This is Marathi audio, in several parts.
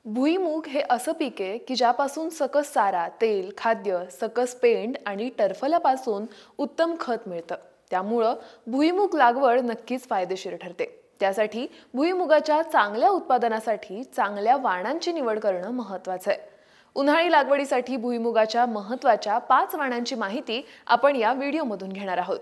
भुईमूग हे असं पीक आहे की ज्यापासून सकस चारा, तेल, खाद्य, सकस पेंड आणि टरफल्यापासून उत्तम खत मिळतं. त्यामुळं भुईमूग लागवड नक्कीच फायदेशीर ठरते. त्यासाठी भुईमुगाच्या चांगल्या उत्पादनासाठी चांगल्या वाणांची निवड करणं महत्त्वाचं आहे. उन्हाळी लागवडीसाठी भुईमुगाच्या महत्त्वाच्या 5 वाणांची माहिती आपण या व्हिडिओमधून घेणार आहोत.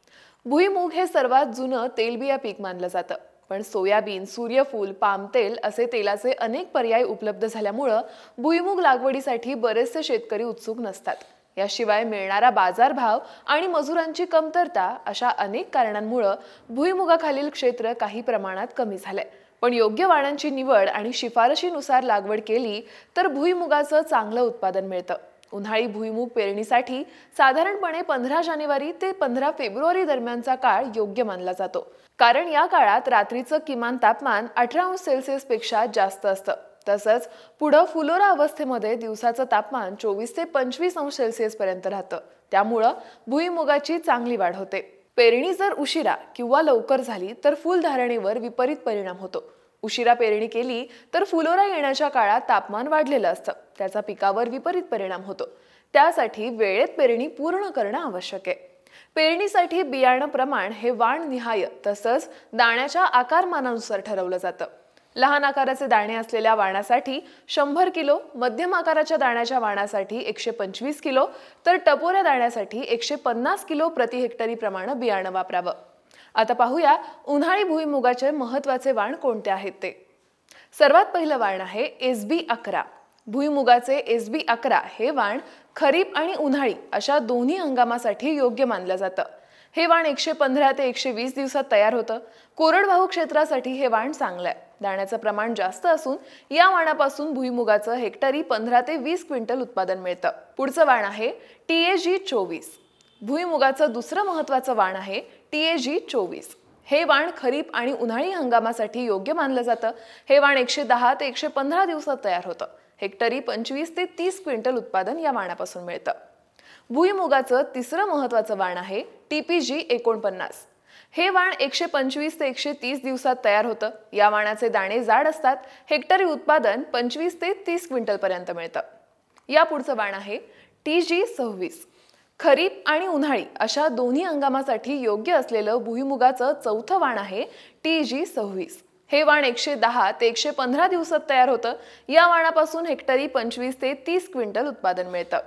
भुईमूग हे सर्वात जुनं तेलबिया पीक मानलं जातं. पण सोयाबीन, सूर्यफूल, पाम तेल असे तेलाचे अनेक पर्याय उपलब्ध झाल्यामुळं भुईमूग लागवडीसाठी बरेचसे शेतकरी उत्सुक नसतात. याशिवाय मिळणारा बाजारभाव आणि मजुरांची कमतरता अशा अनेक कारणांमुळं भुईमुगाखालील क्षेत्र काही प्रमाणात कमी झालंय. पण योग्य वाणांची निवड आणि शिफारशीनुसार लागवड केली तर भुईमुगाचं चांगलं उत्पादन मिळतं. उन्हाळी भुईमूग पेरणीसाठी साधारणपणे 15 जानेवारी ते 15 फेब्रुवारी दरम्यानचा काळ योग्य मानला जातो. कारण या काळात रात्रीचं किमान तापमान 18°C पेक्षा जास्त असतं. तसंच पुढं फुलोरा अवस्थेमध्ये दिवसाचं तापमान 24 ते 25°C पर्यंत राहतं. त्यामुळं भुईमुगाची चांगली वाढ होते. पेरणी जर उशिरा किंवा लवकर झाली तर फुलधारणेवर विपरीत परिणाम होतो. उशिरा पेरणी केली तर फुलोरा येण्याच्या काळात तापमान वाढलेलं असतं. त्याचा पिकावर विपरीत परिणाम होतो. त्यासाठी वेळेत पेरणी पूर्ण करणं आवश्यक आहे. पेरणीसाठी बियाणं प्रमाण हे वाणनिहाय तसंच दाण्याच्या आकारमानानुसार ठरवलं जातं. लहान आकाराचे दाणे असलेल्या वाणासाठी 100 किलो, मध्यम आकाराच्या दाण्याच्या वाणासाठी 125 किलो तर टपोऱ्या दाण्यासाठी 150 किलो प्रति हेक्टरी प्रमाणे बियाणं वापरावं. आता पाहूया उन्हाळी भुईमुगाचे महत्त्वाचे वाण कोणते आहेत ते. सर्वात पहिलं वाण आहे SB11. भुईमुगाचे SB11 हे वाण खरीप आणि उन्हाळी अशा दोन्ही हंगामासाठी योग्य मानलं जातं. हे वाण 115 ते 120 दिवसात तयार होतं. कोरडवाहू क्षेत्रासाठी हे वाण चांगलं आहे. दाण्याचं प्रमाण जास्त असून या वाणापासून भुईमुगाचं हेक्टरी 15 ते 20 क्विंटल उत्पादन मिळतं. पुढचं वाण आहे TAG24. भुईमुगाचं दुसरं महत्त्वाचं वाण आहे TAG24. हे वाण खरीप आणि उन्हाळी हंगामासाठी योग्य मानलं जातं. हे वाण 110 ते 115 दिवसात तयार होतं. हेक्टरी 25 ते 30 क्विंटल उत्पादन या वाणापासून मिळतं. भुईमुगाचं तिसरं महत्त्वाचं वाण आहे TPG49. हे वाण 125 ते 130 दिवसात तयार होतं. या वाणाचे दाणे जाड असतात. हेक्टरी उत्पादन 25 ते 30 क्विंटल पर्यंत मिळतं. या पुढचं वाण आहे TG26. खरीप आणि उन्हाळी अशा दोन्ही हंगामासाठी योग्य असलेलं भुईमुगाचं चौथं वाण आहे TG26. हे वाण 110 ते 115 दिवसात तयार होतं. या वाणापासून हेक्टरी 25 ते 30 क्विंटल उत्पादन मिळतं.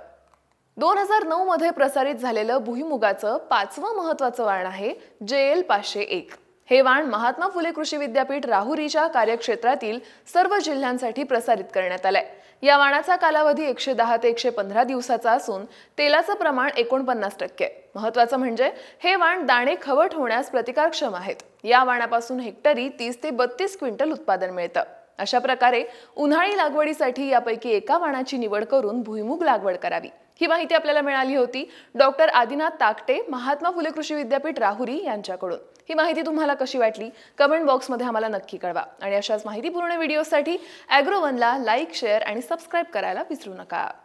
2009 मध्ये प्रसारित झालेलं भुईमुगाचं 5वं महत्त्वाचं वाण आहे JL501. हे वाण महात्मा फुले कृषी विद्यापीठ राहुरीच्या कार्यक्षेत्रातील सर्व जिल्ह्यांसाठी प्रसारित करण्यात आलंय. या वाणाचा कालावधी 110 ते 115 दिवसाचा असून तेलाचं प्रमाण 49% आहे. महत्त्वाचं म्हणजे हे वाण दाणे खवट होण्यास प्रतिकारक्षम आहेत. या वाणापासून हेक्टरी 30 ते 32 क्विंटल उत्पादन मिळतं. अशा प्रकारे उन्हाळी लागवडीसाठी यापैकी एका वाणाची निवड करून भुईमूग लागवड करावी. ही माहिती आपल्याला मिळाली होती डॉक्टर आदिनाथ ताकटे, महात्मा फुले कृषी विद्यापीठ राहुरी यांच्याकडून. ही माहिती तुम्हाला कशी वाटली कमेंट बॉक्समध्ये आम्हाला नक्की कळवा. आणि अशाच माहितीपूर्ण व्हिडिओसाठी ॲग्रोवनला लाईक, शेअर आणि सबस्क्राईब करायला विसरू नका.